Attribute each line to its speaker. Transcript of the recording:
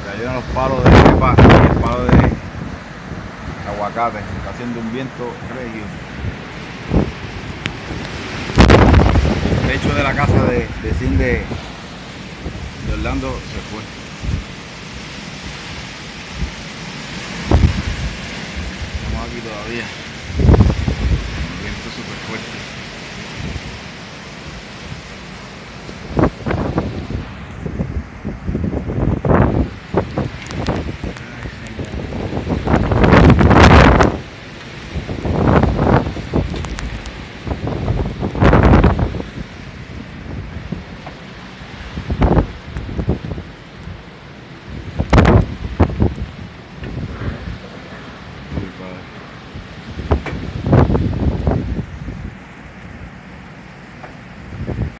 Speaker 1: cayeron los palos de cepa y el palo de aguacate. Está haciendo un viento regio. El techo de la casa de Orlando se fue. Estamos aquí todavía. El viento súper fuerte.